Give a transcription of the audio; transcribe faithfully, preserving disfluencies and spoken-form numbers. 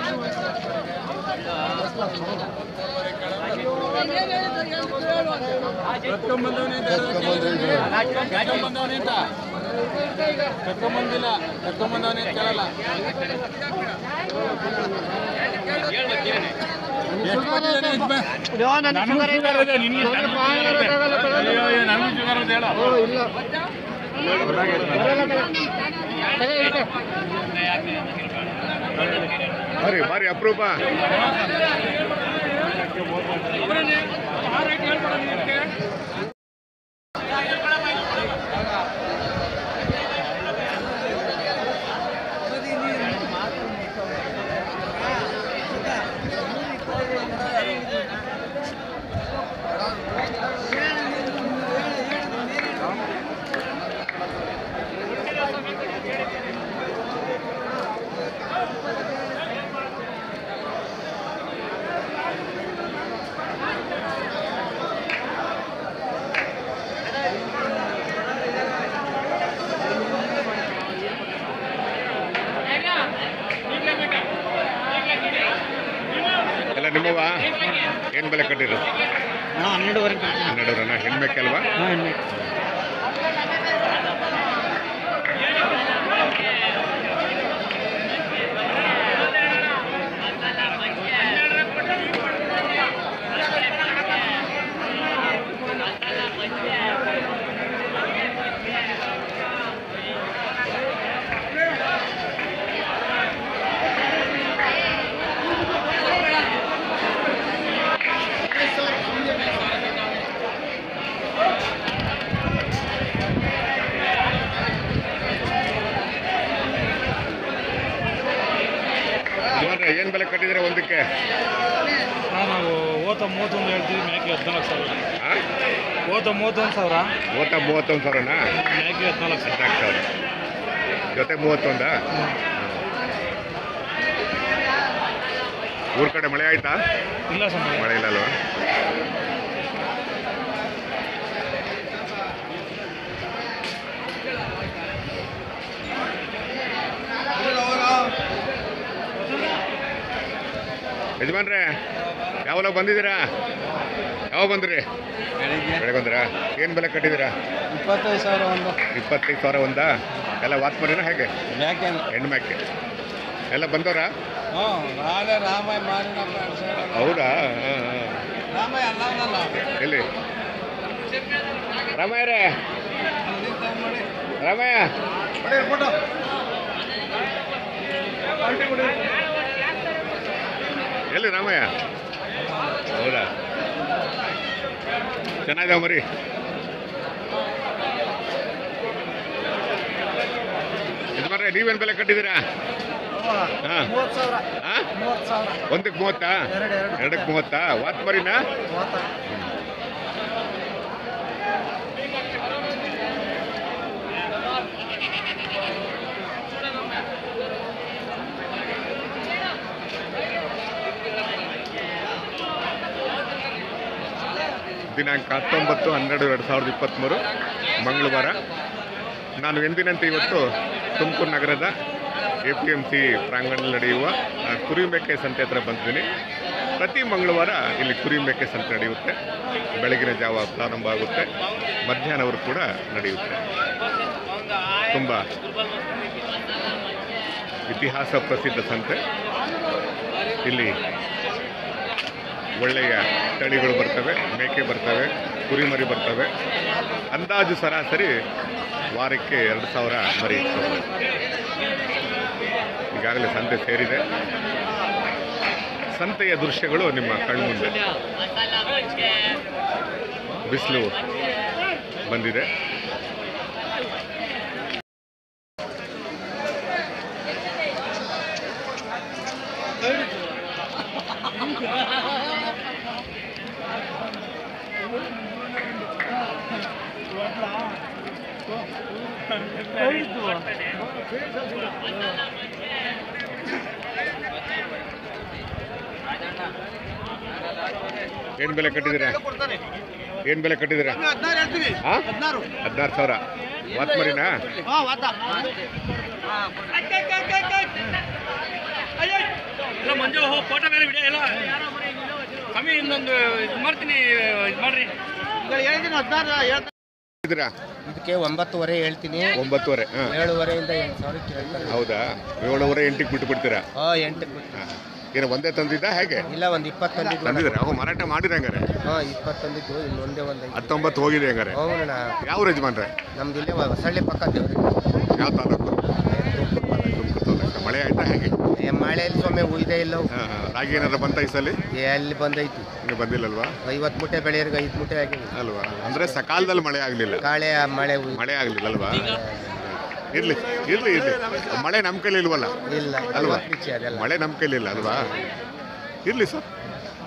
ಕಟ್ಕೊಂಬಂದಿಲ್ಲ ಕಟ್ಕೊಂಬಂದವನೇ ಕೇಳಲ್ಲ ಬಾರಿ ಬಾರಿ ಅಪರೂಪ ಎಲ್ಲ ನಿಮ್ಮವ ಏನು ಬೆಲೆ ಕಟ್ಟಿರೋದು? ಹನ್ನೆರಡುವರೆ ಹನ್ನೆರಡುವರೆನಾ? ಹೆಣ್ಮೆಕ್ಕೆ ಅಲ್ವಾ? ಏನು ಬೆಲೆ ಕಟ್ಟಿದ್ರೆ ಒಂದಕ್ಕೆ? ನಾವು ಓತ ಮೂವತ್ತೊಂದು ಹೇಳ್ತೀವಿ, ಮೇಕೆ ಹದಿನಾಲ್ಕು ಸಾವಿರ. ಓತ ಮೂವತ್ತೊಂದು ಸಾವಿರ ಓತ ಮೂವತ್ತೊಂದು ಸಾವಿರನಾ? ಮೇಕೆ ಹದಿನಾಲ್ಕು ಸಾವಿರ. ಹದಿನಾಲ್ಕು ಸಾವಿರ ಜೊತೆ ಮೂವತ್ತೊಂದಾ? ಊರ ಕಡೆ ಮಳೆ ಆಯ್ತಾ? ಇಲ್ಲ ಸರ್, ಮಳೆ ಇಲ್ಲ ಅಲ್ವಾ? ಯಜಮಾನ್ರೆ ಯಾವಾಗ ಬಂದಿದ್ದೀರಾ? ಯಾವಾಗ ಬಂದ್ರಿ? ಬೆಳಗ್ಗೆ ಬಂದ್ರಾ? ಏನು ಬೆಲೆ ಕಟ್ಟಿದ್ದೀರಾ? ಇಪ್ಪತ್ತೈದು ಸಾವಿರ ಒಂದು. ಇಪ್ಪತ್ತೈದು ಸಾವಿರ ಒಂದಾ? ಎಲ್ಲ ವಾತ್ಮರಿನ ಹೇಗೆ? ಮೇಕೆ ಹೆಣ್ಣು ಮೇಕೆ ಎಲ್ಲ ಬಂದವರಾ? ಹ್ಞೂ ನಾಳೆ ರಾಮಾಯ ಮಾರಿನಪ್ಪ ಎರಡು ಸಾವಿರ. ಹೌದಾ? ಹಾಂ ಹಾಂ. ರಾಮಾಯ ಅಲ್ಲ ಎಲ್ಲಿ ರಾಮಯ್ಯರೇ? ರಾಮಯ್ಯ ಫೋಟೋ ಎಲ್ಲಿ ರಾಮಯ್ಯ? ಹೌದಾ? ಚೆನ್ನಾಗಿದಾವ ಮರಿ. ಯಜಮಾನ್ರೆ ನೀವೇನು ಬೆಲೆ ಕಟ್ಟಿದ್ದೀರಾ? ಹಾಂ ಹಾಂ, ಒಂದಕ್ಕೆ ಮೂವತ್ತಾ? ಎರಡಕ್ಕೆ ಮೂವತ್ತಾ? ವಾತ್ ಮರಿನಾ? ದಿನಾಂಕ ಹತ್ತೊಂಬತ್ತು ಹನ್ನೆರಡು ಎರಡು ಸಾವಿರದ ಇಪ್ಪತ್ತ್ಮೂರು ಮಂಗಳವಾರ. ನಾನು ಎಂದಿನಂತೆ ಇವತ್ತು ತುಮಕೂರು ನಗರದ ಎ ಪಿ ಎಮ್ ಸಿ ಪ್ರಾಂಗಣದಲ್ಲಿ ನಡೆಯುವ ಕುರಿ ಮೇಕೆ ಸಂತೆ ಹತ್ರ ಬಂದಿದ್ದೀನಿ. ಪ್ರತಿ ಮಂಗಳವಾರ ಇಲ್ಲಿ ಕುರಿ ಮೇಕೆ ಸಂತೆ ನಡೆಯುತ್ತೆ. ಬೆಳಗಿನ ಜಾವ ಪ್ರಾರಂಭ ಆಗುತ್ತೆ, ಮಧ್ಯಾಹ್ನವರು ಕೂಡ ನಡೆಯುತ್ತೆ. ತುಂಬ ಇತಿಹಾಸ ಪ್ರಸಿದ್ಧ ಸಂತೆ. ಇಲ್ಲಿ ಒಳ್ಳೆಯ ತಳಿಗಳು ಬರ್ತವೆ, ಮೇಕೆ ಬರ್ತವೆ, ಕುರಿಮರಿ ಬರ್ತವೆ. ಅಂದಾಜು ಸರಾಸರಿ ವಾರಕ್ಕೆ ಎರಡು ಸಾವಿರ ಮರಿ ಇರ್ತವೆ. ಈಗಾಗಲೇ ಸಂತೆ ಸೇರಿದೆ. ಸಂತೆಯ ದೃಶ್ಯಗಳು ನಿಮ್ಮ ಕಣ್ಮುಂದೆ. ಬಿಸಿಲು ಬಂದಿದೆ. ಏನ್ ಬೆಲೆ ಕಟ್ಟಿದ್ದೀರಾ? ಏನ್ ಬೆಲೆ ಕಟ್ಟಿದ್ದೀರಾ? ಹದಿನಾರು ಸಾವಿರ. ವಾತ್ ಮರಿನಾ? ಇಲ್ಲ ಮಂಜು ಫೋಟೋ ಮೇಲೆ ವಿಡಿಯೋ ಎಲ್ಲ ಕಮ್ಮಿ ಇನ್ನೊಂದು ಇದು ಮಾಡ್ತೀನಿ ಇದು ಮಾಡ್ರಿ ಇದ್ದೀರಾ ಇದಕ್ಕೆ ಒಂಬತ್ತುವರೆ ಹೇಳ್ತೀನಿ ಒಂಬತ್ತುವರೆ ಹಾಂ ಏಳುವರೆಯಿಂದ ಎಂಟು ಸಾವಿರಕ್ಕೆ ಹೇಳ್ತಾರೆ. ಹೌದಾ ಏಳುವರೆ ಎಂಟಿಗೆ ಬಿಟ್ಟು ಬಿಡ್ತೀರಾ ಹಾಂ ಎಂಟಕ್ಕೆ ಹಾಂ ಏನು ಒಂದೇ ತಂದಿದ್ದ ಹೇಗೆ ಇಲ್ಲ ಒಂದು ಇಪ್ಪತ್ತೊಂದಿದ್ದು ತಂದಿದ್ದೀರಾ ಅವು ಮಾರಾಟ ಮಾಡಿರಿ ಹಂಗಾರೆ ಹಾಂ ಇಪ್ಪತ್ತೊಂದಿದ್ದು ಇನ್ನು ಒಂದೇ ಒಂದು ಐದು ಹತ್ತೊಂಬತ್ತು ಹೋಗಿದೆ ಹಂಗಾರೆ ಹೋಗೋಣ. ಯಾವ ಯಜಮಾನ್ರೆ ನಮ್ದು ಇಲ್ಲೇ ಹೊಸಳ್ಳಿ ಪಕ್ಕ ದೇವ್ರಿ ಯಾವ ತಾಲೂಕು ತುಮಕೂರು ತಾಲೂಕು ಮಳೆ ಆಯ್ತಾ ಹೇಗೆ ಮಳೆಯಲ್ಲಿ ಸೊಮ್ಮೆ ಉಯ್ದೇ ಇಲ್ಲ ಅವು. ಹಾಂ ಹಾಂ ರಾಗಿ ಏನಾದ್ರು ಬಂತ ಈ ಸಲ ಎಲ್ಲಿ ಬಂದೈತಿ ಇನ್ನು ಬಂದಿಲ್ಲಲ್ವಾ ಐವತ್ತು ಮೂಟೆ ಬೆಳೆಯೋರಿಗೆ ಐದು ಮೂಟೆ ಆಗಿ ಅಲ್ವಾ ಅಂದರೆ ಸಕಾಲದಲ್ಲಿ ಮಳೆ ಆಗಲಿಲ್ಲ ಕಾಳೆ ಆ ಮಳೆ ಉಯ್ ಮಳೆ ಆಗಲಿಲ್ಲ ಅಲ್ವಾ ಇರ್ಲಿ ಇರ್ಲಿ ಇರ್ಲಿ ಮಳೆ ನಮ್ಮ ಕೈಲಿ ಇಲ್ವಲ್ಲ ಇಲ್ಲ ಅಲ್ವಾ ಐವತ್ತು ನಿಚ್ಚೆ ಅದೆಲ್ಲ ಮಳೆ ನಮ್ಮ ಕೈಲಿ ಇಲ್ಲ ಅಲ್ವಾ ಇರ್ಲಿ ಸರ್